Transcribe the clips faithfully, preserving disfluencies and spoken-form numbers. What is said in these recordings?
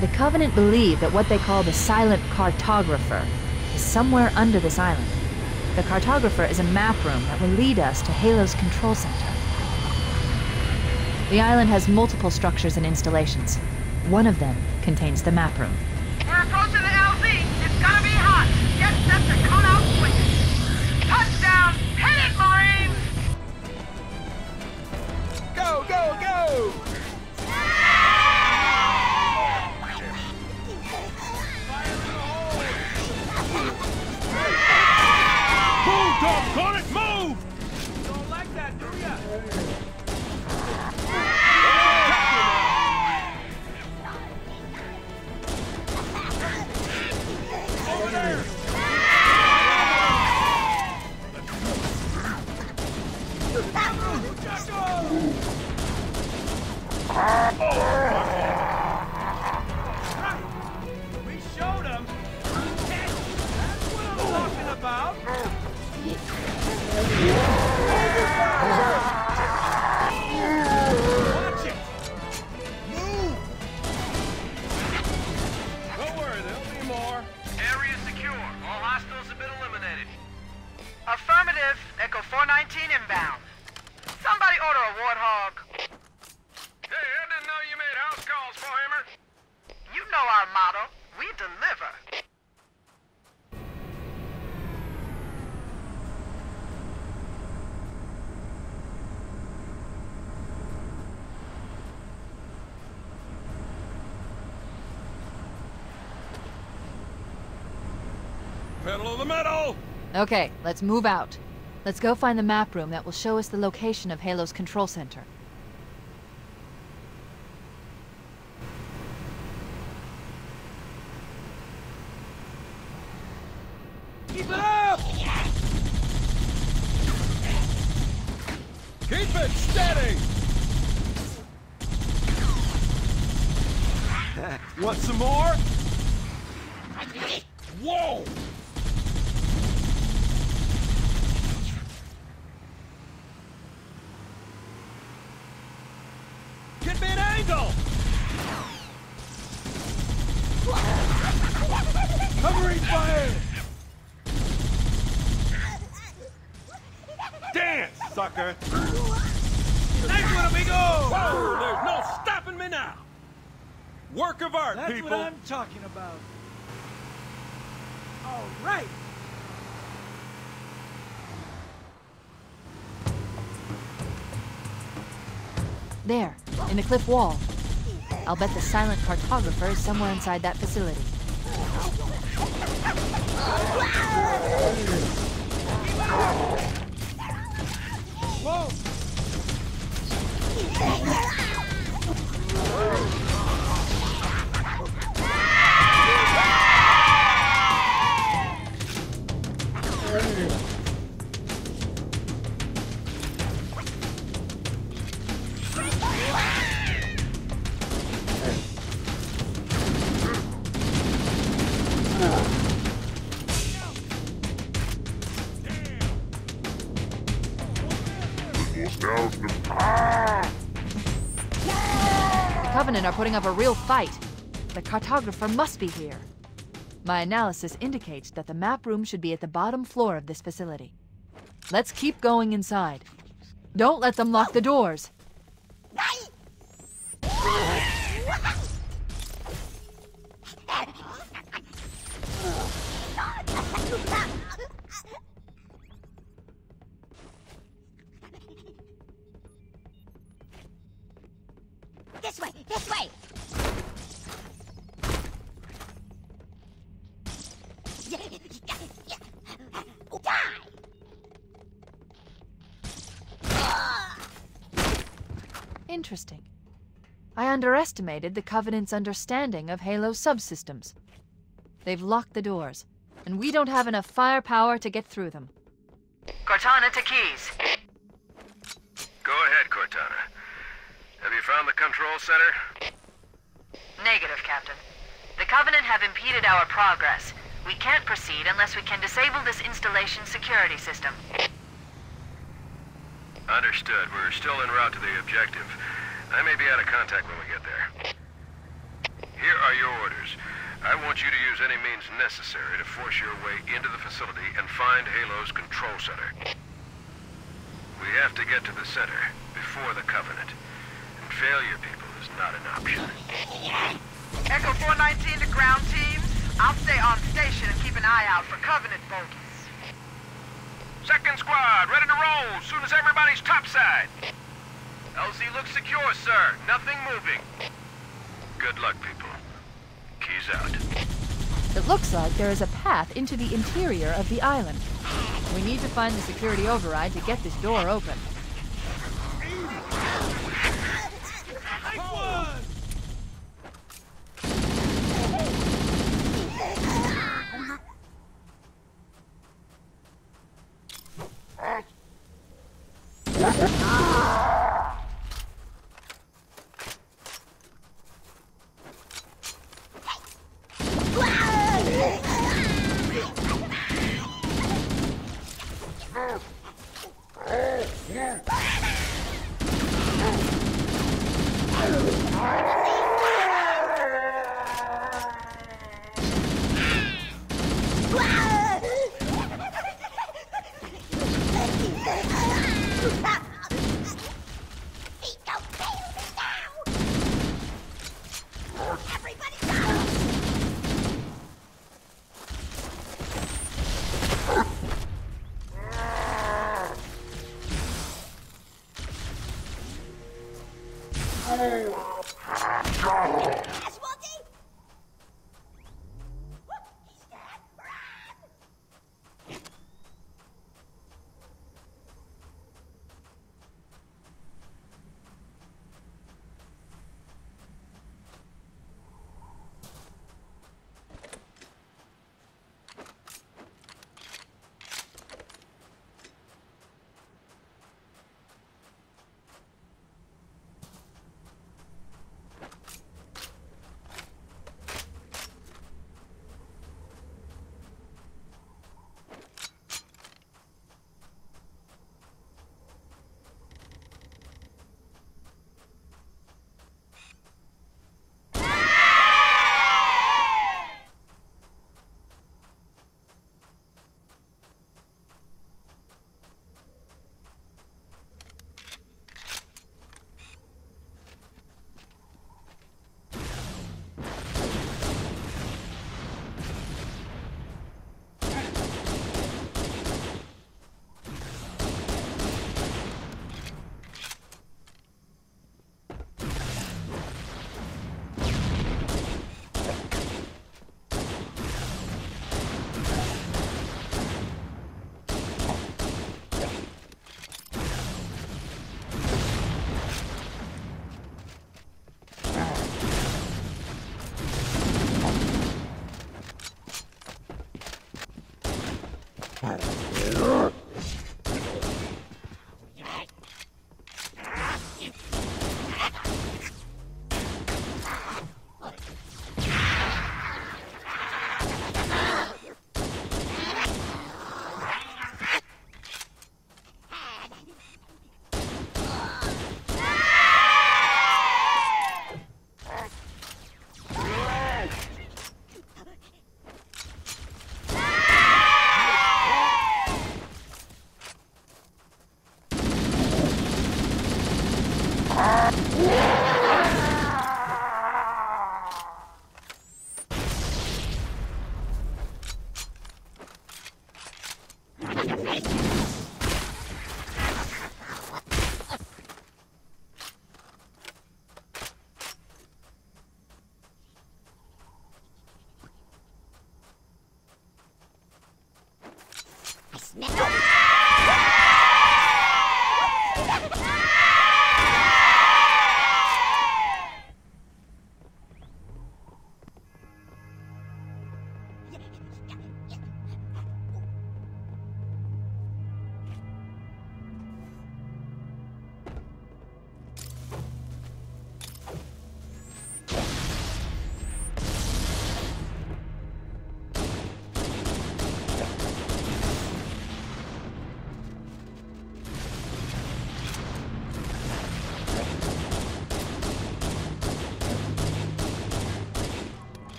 The Covenant believe that what they call the Silent Cartographer is somewhere under this island. The Cartographer is a map room that will lead us to Halo's control center. The island has multiple structures and installations. One of them contains the map room. We're approaching the L Z. It's gonna be hot. Get set to come out swinging. Touchdown! Hit it, Marines! Go, go, go! Move, doggone it, move! You don't like that, do ya? Over there! We showed him. That's what I'm talking about. Watch it. Move. Don't worry, there'll be more. Area secure. All hostiles have been eliminated. Affirmative. Echo four nineteen inbound. Somebody order a warthog. Hey, I didn't know you made house calls, Warhammer. You know our motto. We deliver. Pedal to the metal! Okay, let's move out. Let's go find the map room that will show us the location of Halo's control center. Keep it up! Keep it steady! Want some more? Whoa! Get me an angle! Covering fire! Dance, sucker! That's what we go! Whoa, there's no stopping me now! Work of art, That's people! That's what I'm talking about. All right! There, in the cliff wall. I'll bet the Silent Cartographer is somewhere inside that facility. Whoa! The Covenant are putting up a real fight. The Cartographer must be here. My analysis indicates that the map room should be at the bottom floor of this facility. Let's keep going inside. Don't let them lock the doors. This way! This way! Interesting. I underestimated the Covenant's understanding of Halo subsystems. They've locked the doors, and we don't have enough firepower to get through them. Cortana to Keys. Go ahead, Cortana. Have you found the control center? Negative, Captain. The Covenant have impeded our progress. We can't proceed unless we can disable this installation's security system. Understood. We're still en route to the objective. I may be out of contact when we get there. Here are your orders. I want you to use any means necessary to force your way into the facility and find Halo's control center. We have to get to the center before the Covenant. And failure, people, is not an option. Echo four nineteen to ground team. I'll stay on station and keep an eye out for Covenant bogies. Second squad, ready to roll as soon as everybody's topside. L Z looks secure, sir. Nothing moving. Good luck, people. Keys out. It looks like there is a path into the interior of the island. We need to find the security override to get this door open. Take one!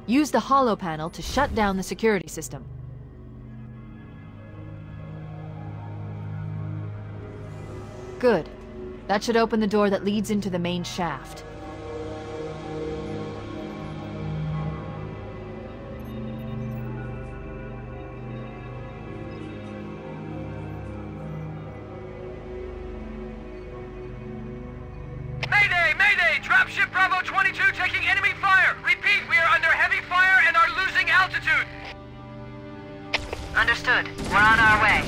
Use the holo panel to shut down the security system. Good. That should open the door that leads into the main shaft. Mayday! Mayday! Dropship Bravo twenty-two taking enemy fire! Repeat, we are under heavy fire and are losing altitude! Understood. We're on our way.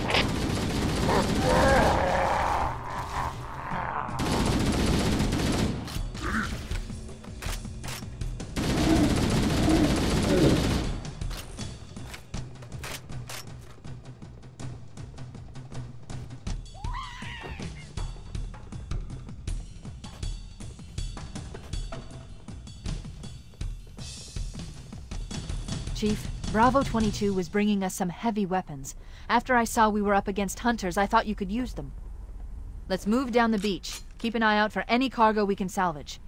Chief, Bravo twenty-two was bringing us some heavy weapons. After I saw we were up against hunters, I thought you could use them. Let's move down the beach. Keep an eye out for any cargo we can salvage.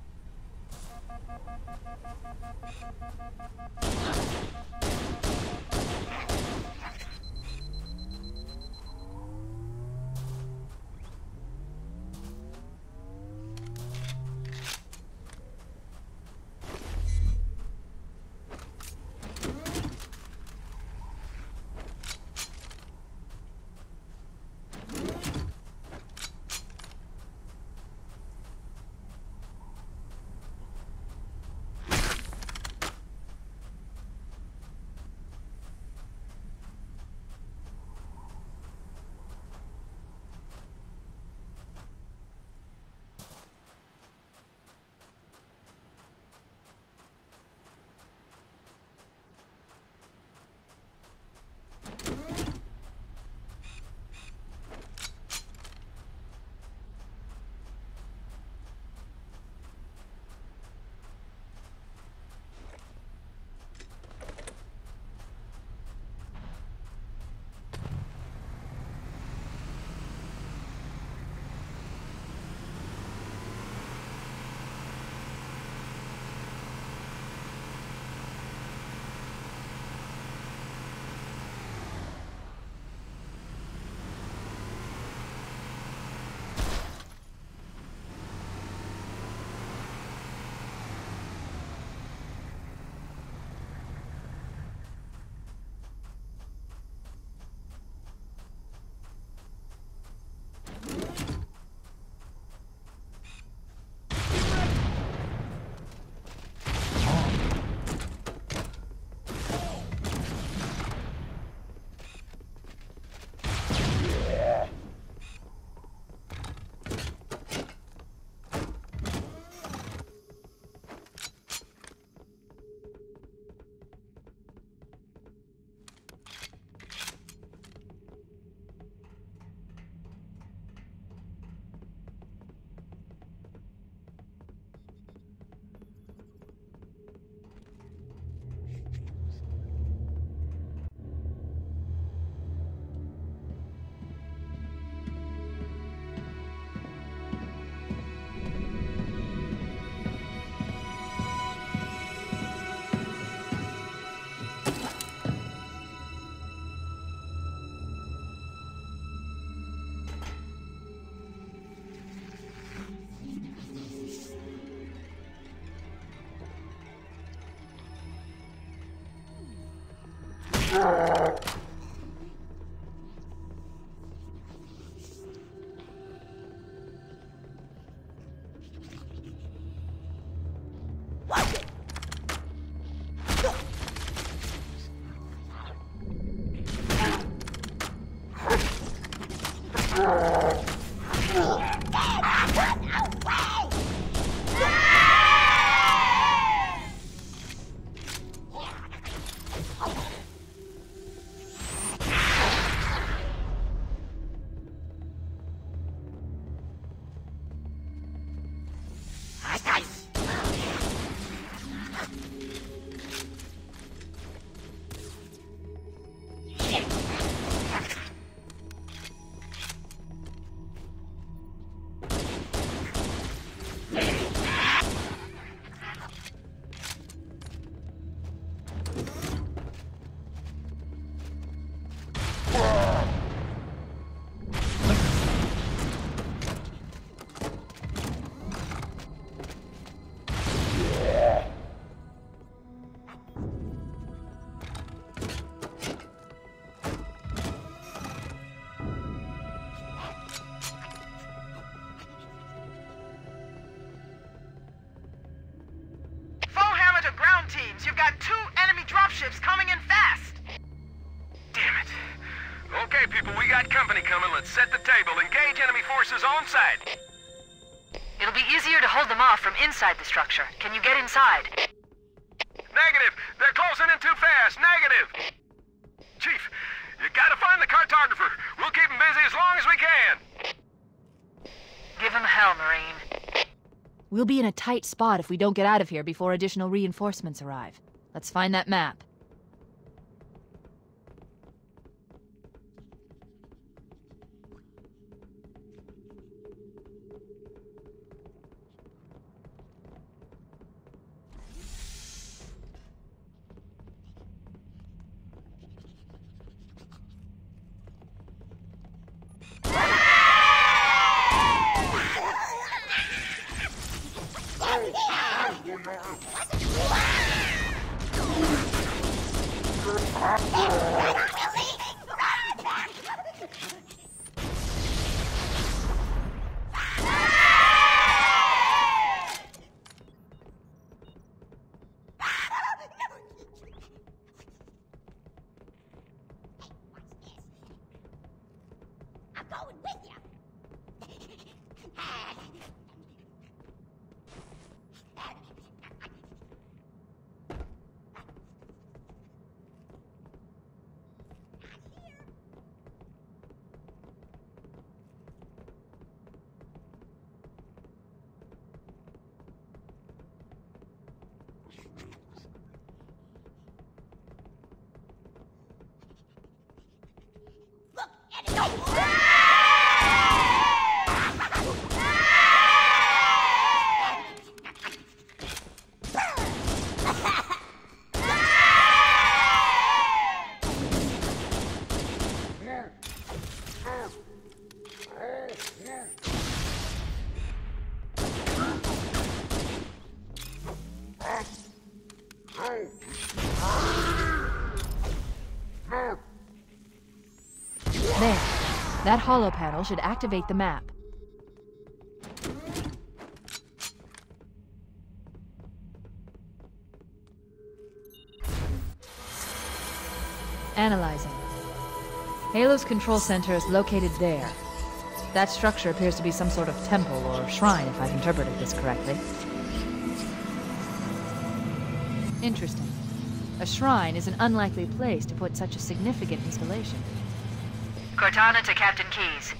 teams. You've got two enemy dropships coming in fast. Damn it. Okay, people, we got company coming. Let's set the table. Engage enemy forces on site. It'll be easier to hold them off from inside the structure. Can you get inside? Negative. They're closing in too fast. Negative. Chief, you gotta find the cartographer. We'll keep him busy as long as we can. Give him hell, Marine. We'll be in a tight spot if we don't get out of here before additional reinforcements arrive. Let's find that map. There. That holo panel should activate the map. Analyzing. Halo's control center is located there. That structure appears to be some sort of temple or shrine, if I've interpreted this correctly. Interesting. A shrine is an unlikely place to put such a significant installation. Cortana to Captain Keyes.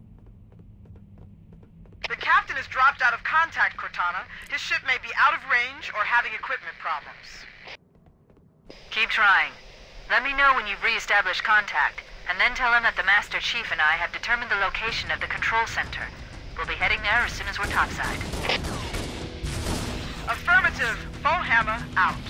The captain has dropped out of contact, Cortana. His ship may be out of range or having equipment problems. Keep trying. Let me know when you've re-established contact, and then tell him that the Master Chief and I have determined the location of the control center. We'll be heading there as soon as we're topside. Affirmative. Foehammer out.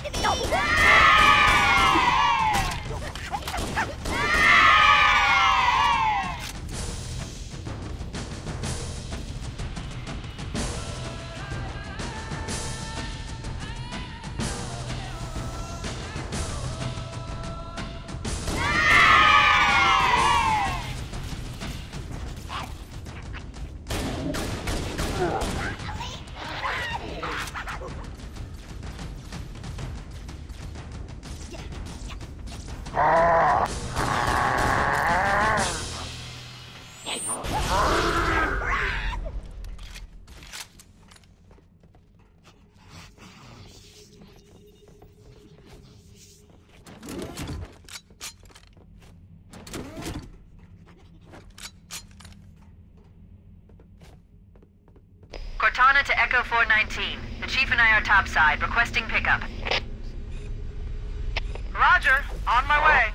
Cortana to Echo four nineteen. The Chief and I are topside, requesting pickup. Roger, on my way.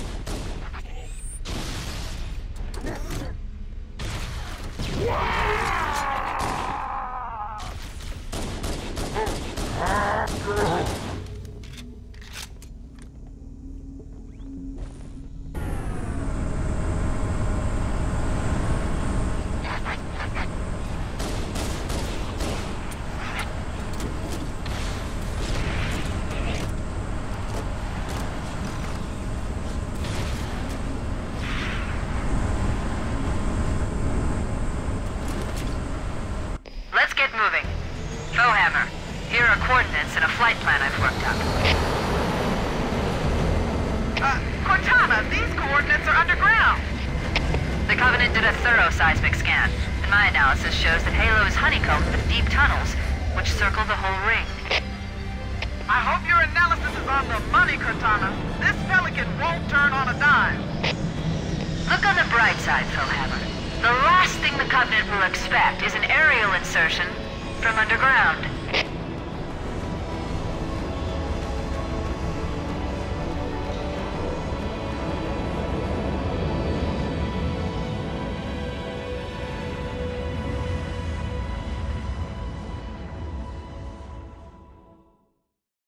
Let's get moving. Foehammer, here are coordinates and a flight plan I've worked up. Uh, Cortana, these coordinates are underground. The Covenant did a thorough seismic scan, and my analysis shows that Halo is honeycombed with deep tunnels, which circle the whole ring. I hope your analysis is on the money, Cortana. This Pelican won't turn on a dime. Look on the bright side, Foehammer. The last thing the Covenant will expect is an aerial insertion from underground.